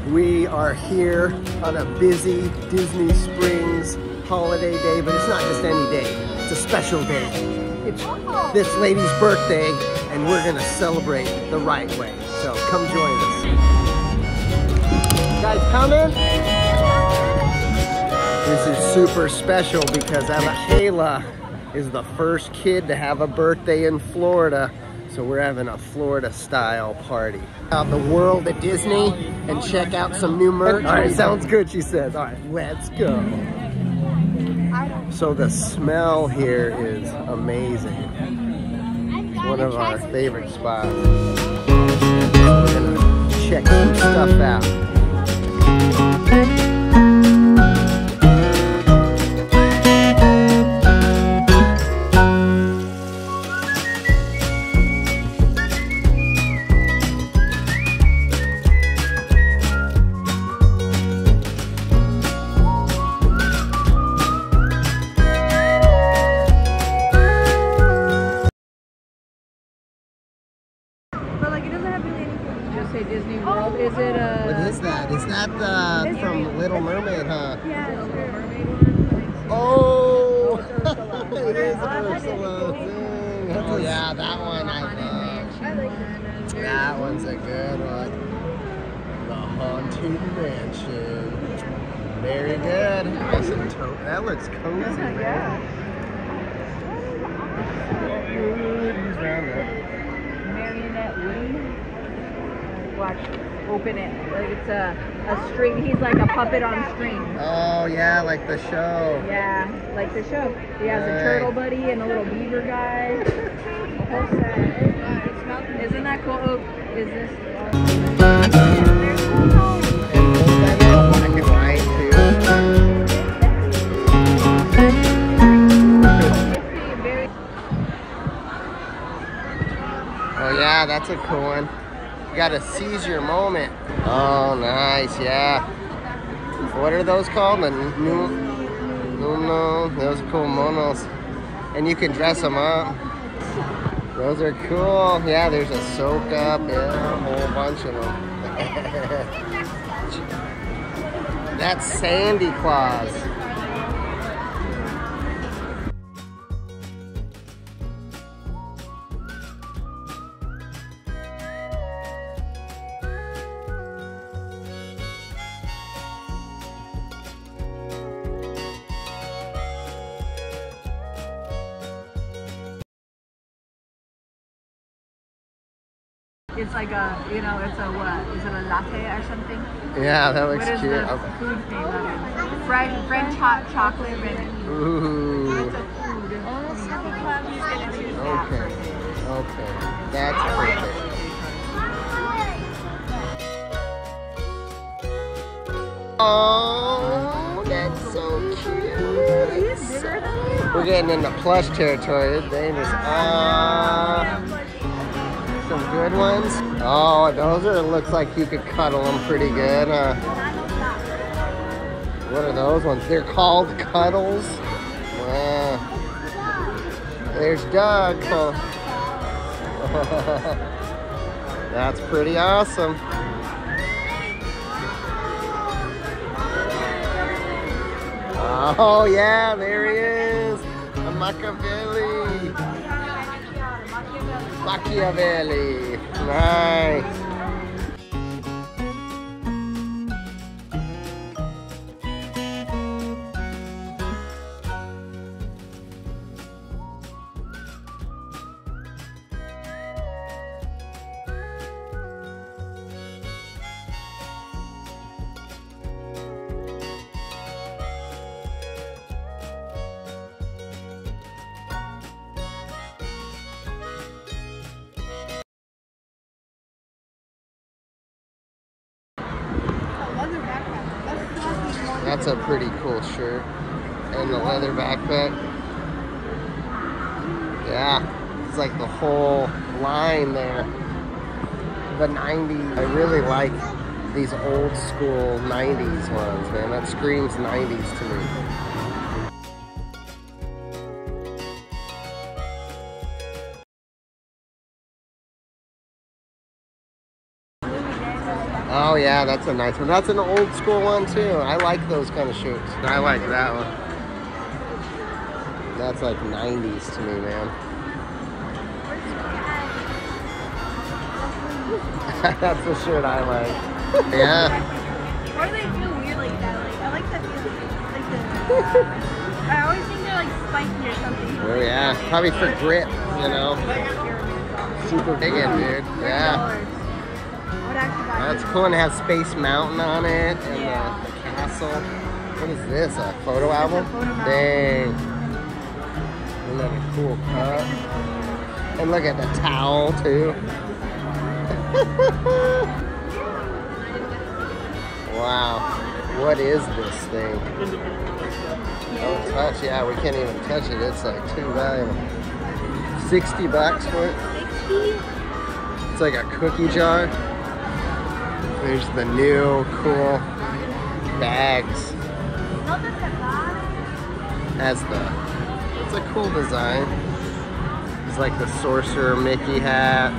We are here on a busy Disney Springs holiday day, but it's not just any day, it's a special day. It's this lady's birthday, and we're gonna celebrate the right way. So come join us. You guys coming? This is super special because Nylaela is the first kid to have a birthday in Florida. So we're having a Florida style party. Out the world at Disney and check out some new merch. All right, sounds good, she says. All right, let's go. So the smell here is amazing. It's one of our favorite spots. We're gonna check some stuff out. Disney World. Is it a... What is that? Is that the from Little Mermaid, huh? Yeah, it's Little Mermaid one. Oh! It is Ursula. Oh yeah, that one I love. That one's a good one. The Haunted Mansion. Very good. Nice and that looks cozy, man. Who's around there? Marionette Woody. Watch, open it. Like it's a string. He's like a puppet on strings. Oh yeah, like the show. Yeah, like the show. He has a turtle buddy and a little beaver guy. Whole set. Isn't that cool? Oh, is this? There's cool. Black and white too. Oh yeah, that's a cool one. You gotta seize your moment. Oh, nice, yeah. What are those called? The no, those are cool monos. And you can dress them up. Those are cool. Yeah, there's a soak up. Yeah, a whole bunch of them. That's Sandy Claus. It's like a, you know, it's a what? Is it a latte or something? Yeah, that looks cute. What is the food name of it? French hot chocolate ribbon. Ooh. It's a food. He's gonna choose that. Okay. That's perfect. Oh, that's so cute. We're getting into plush territory. They just, some good ones. Oh, those are, looks like you could cuddle them pretty good. What are those ones? They're called cuddles. There's Doug. Oh. That's pretty awesome. Oh yeah, there he is. A Machiavelli. Machiavelli. Nice. That's a pretty cool shirt. And the leather backpack. Yeah, it's like the whole line there. The 90s. I really like these old school 90s ones, man. That screams 90s to me. Oh yeah, Yeah, that's a nice one. That's an old school one too. I like those kind of shirts. I like that one. That's like 90s to me, man. That's the shirt I like. Yeah. Or they feel weird like that. Like I like that feeling. Like I always think they're like spiky or something. Oh yeah, probably for grip, you know. Super big in, dude. Yeah. That's cool, and it has Space Mountain on it, and the castle. What is this, a photo album? Dang. Isn't that a cool cup? And look at the towel, too. Wow. What is this thing? Don't touch. Yeah, we can't even touch it. It's like too valuable. $60 for it. It's like a cookie jar. There's the new cool bags. Has it's a cool design. It's like the Sorcerer Mickey hat.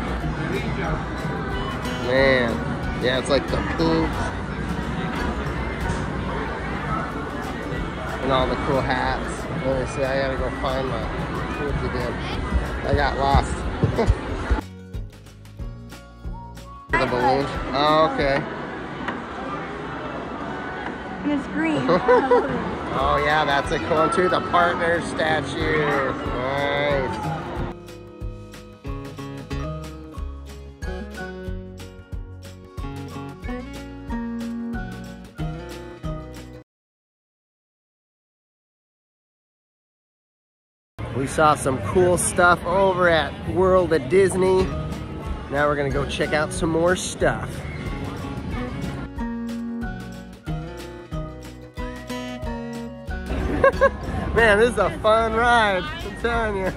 Man, yeah, it's like the pink. And all the cool hats. Let me see, I gotta go find my tools again. I got lost. The balloon. Oh, okay. And it's green. Oh yeah, that's a cool one too. The partner statue. Nice. We saw some cool stuff over at World of Disney. Now we're gonna go check out some more stuff. Man, this is a fun ride, I'm telling you.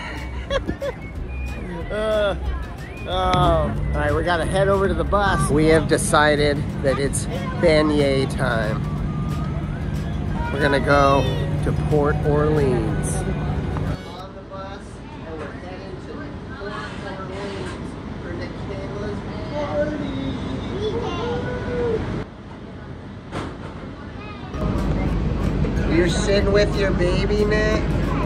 All right, we gotta head over to the bus. We have decided that it's beignet time. We're gonna go to Port Orleans. You're sitting with your baby, Nick?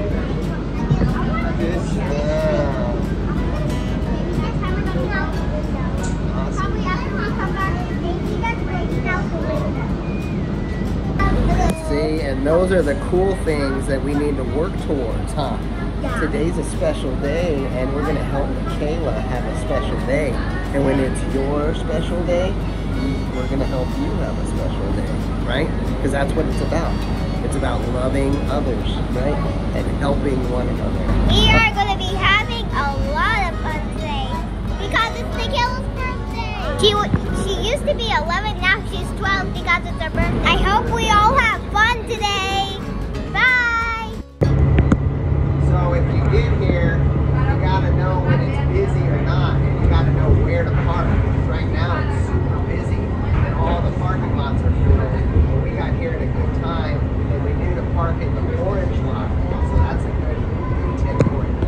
See, and those are the cool things that we need to work towards, huh? Yeah. Today's a special day, and we're gonna help Nylaela have a special day. And when it's your special day, we're gonna help you have a special day, right? Because that's what it's about. It's about loving others, right? And helping one another. We are going to be having a lot of fun today because it's Nylaela's birthday. She used to be 11, now she's 12 because it's her birthday. I hope we all have fun today. Bye! So if you get here, you gotta know when it's busy or not, and you gotta know where to park. Because right now it's super busy and all the parking lots are full. But we got here at a good time. We knew to park in the orange lot, so that's a good tip for you.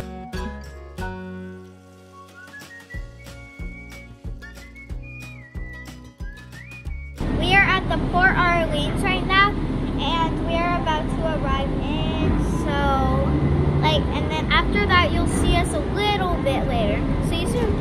We are at the Port Orleans right now, and we are about to arrive in. So, and then after that, you'll see us a little bit later. See you soon.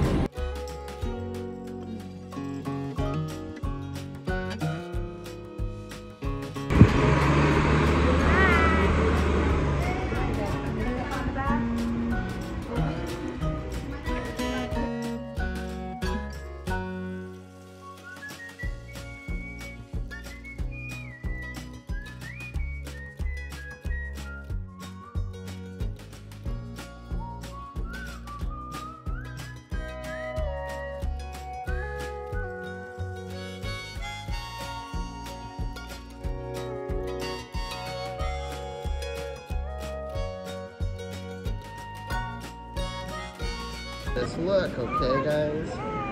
This look, okay, guys?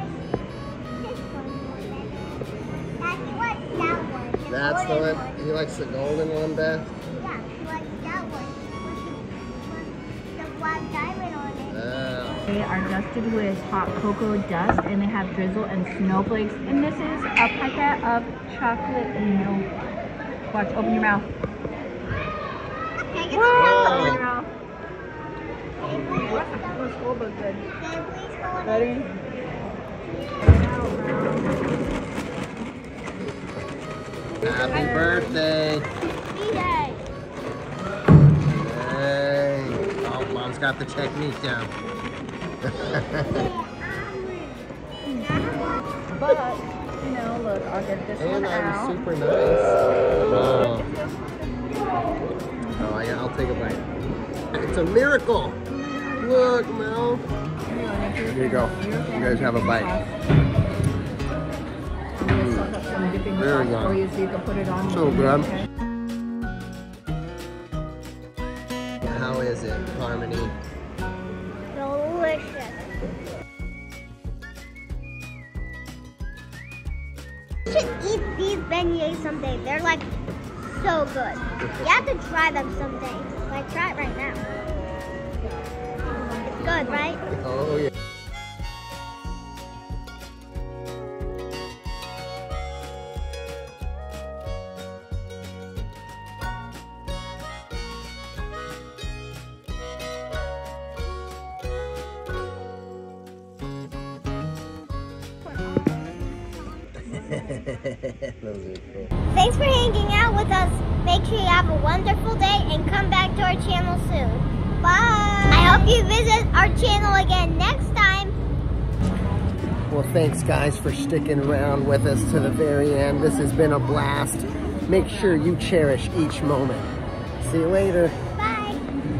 That's the one. He likes the golden one best? Yeah, he likes that one. The black diamond on it. Oh. They are dusted with hot cocoa dust and they have drizzle and snowflakes. And this is a packet of chocolate milk. Watch, open your mouth. Okay, Open your mouth. It's cold but good. Ready? Happy birthday. Yay. Hey. Oh, Mom's got the technique down. But, you know, look, I'll get this And one I'm out. super nice. Oh, I'll take a bite. It's a miracle. Look, Mel. Here you go. You guys have a bite. Very good. For you so you can put it on. So good. Okay. How is it, Harmony? Delicious. You should eat these beignets someday. They're like so good. You have to try them someday. Like try it right now. It's good, right? Oh, yeah. Those are cool. Thanks for hanging out with us. Make sure you have a wonderful day and come back to our channel soon. Bye! I hope you visit our channel again next time. Well, thanks guys for sticking around with us to the very end. This has been a blast. Make sure you cherish each moment. See you later. Bye!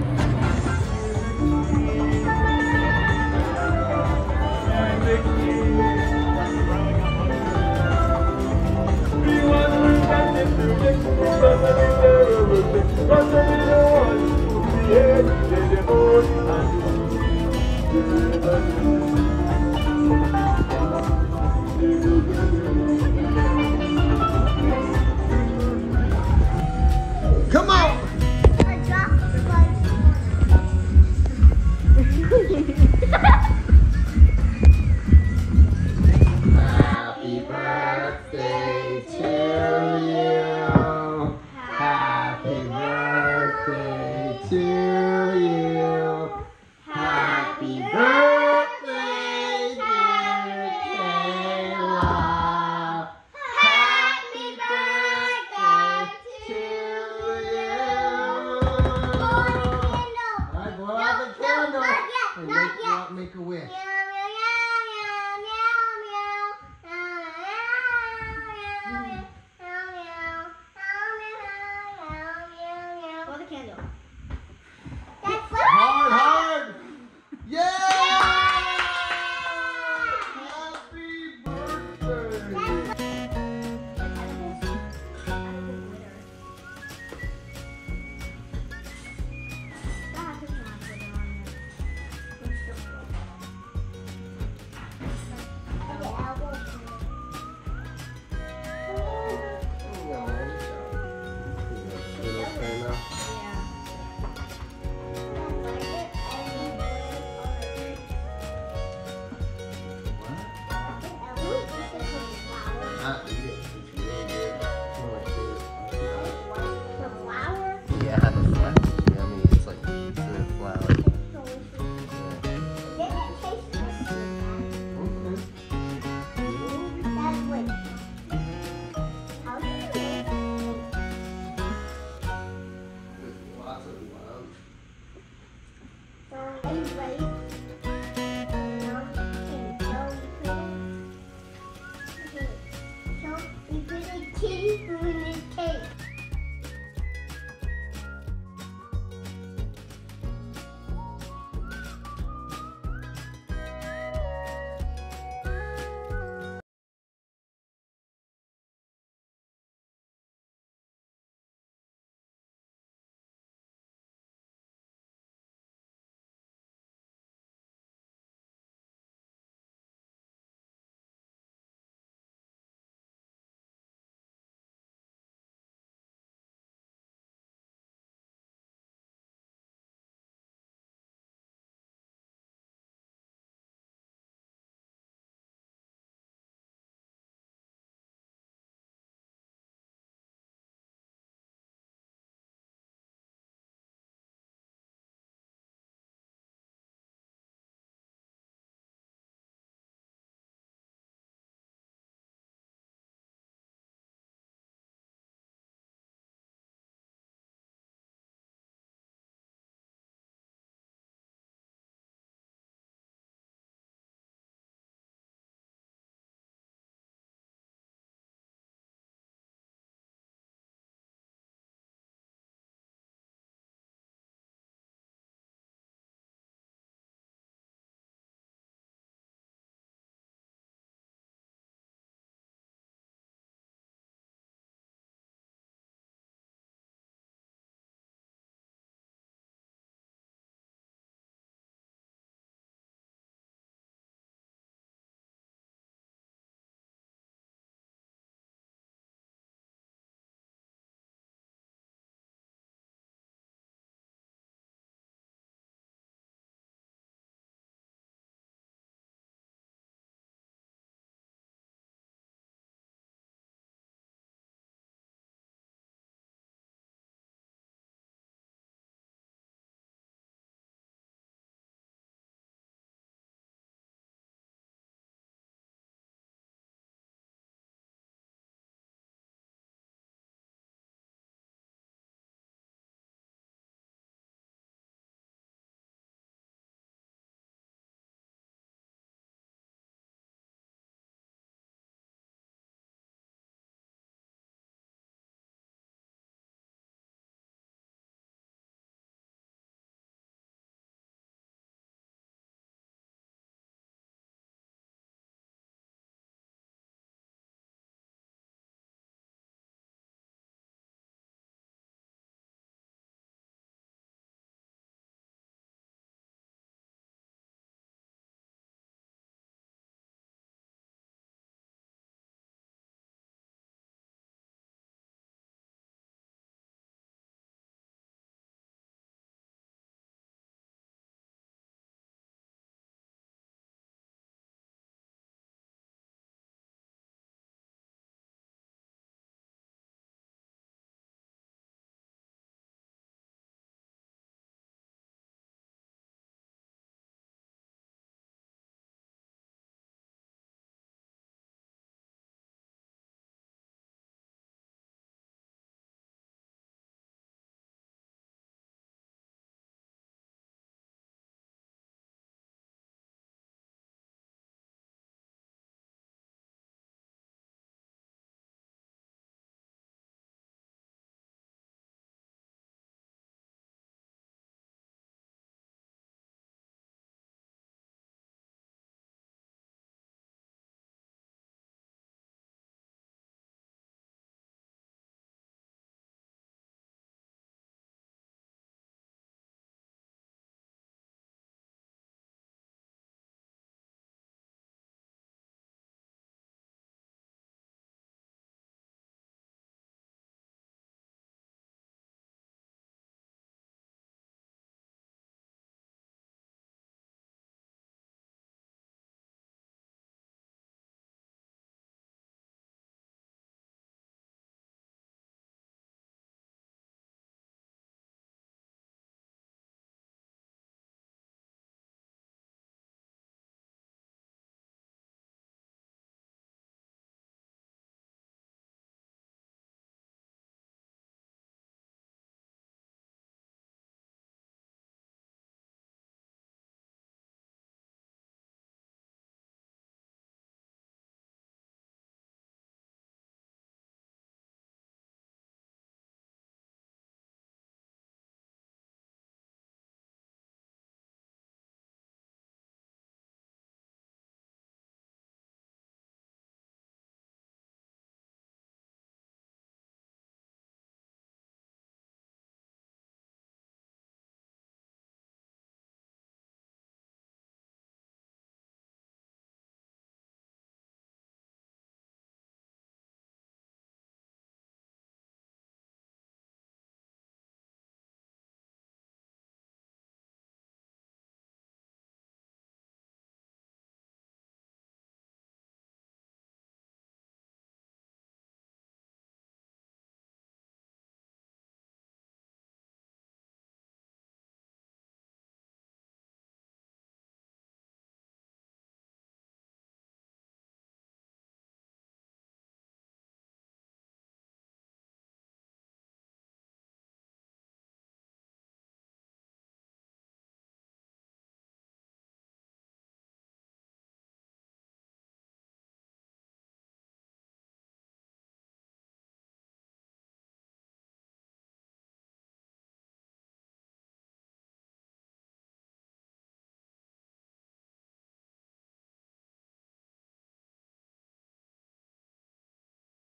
Come on! Happy birthday